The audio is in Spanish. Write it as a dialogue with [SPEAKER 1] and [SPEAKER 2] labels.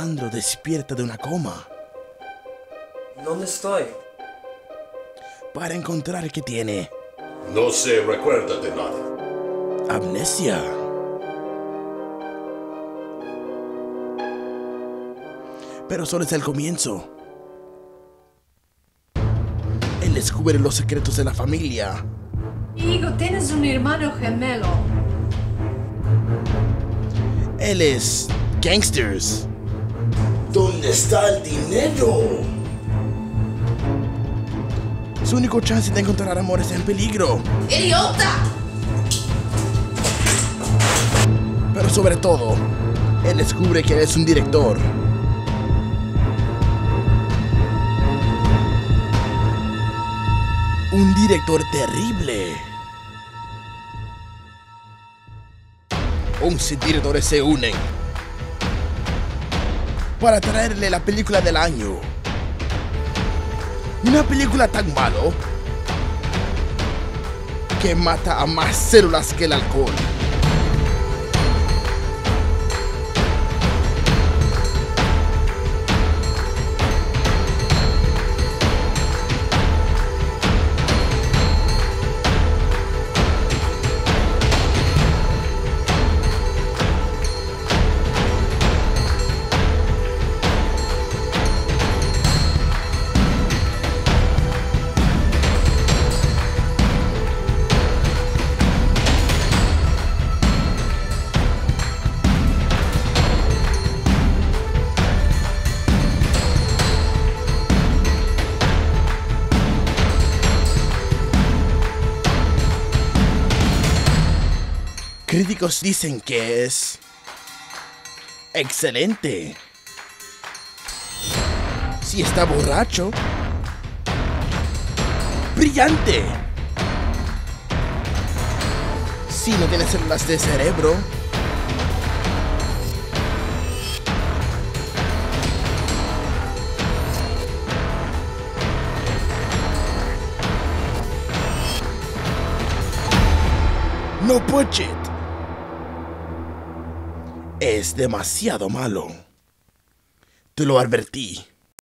[SPEAKER 1] Alejandro despierta de una coma
[SPEAKER 2] ¿Dónde estoy?
[SPEAKER 1] para encontrar que tiene
[SPEAKER 3] No se recuerda de nada.
[SPEAKER 1] amnesia. Pero solo es el comienzo. Él descubre los secretos de la familia.
[SPEAKER 4] Hijo, tienes un hermano gemelo.
[SPEAKER 1] Él es gangsters.
[SPEAKER 3] ¿Dónde está el dinero?
[SPEAKER 1] Su único chance de encontrar amor está en peligro.
[SPEAKER 4] ¡Idiota!
[SPEAKER 1] Pero sobre todo, él descubre que él es un director. Un director terrible. 11 directores se unen para traerle la película del año. Una película tan malo que mata a más células que el alcohol. Críticos dicen que es excelente. Si está borracho, brillante. Si no tiene células de cerebro, no budget. Es demasiado malo. Te lo advertí.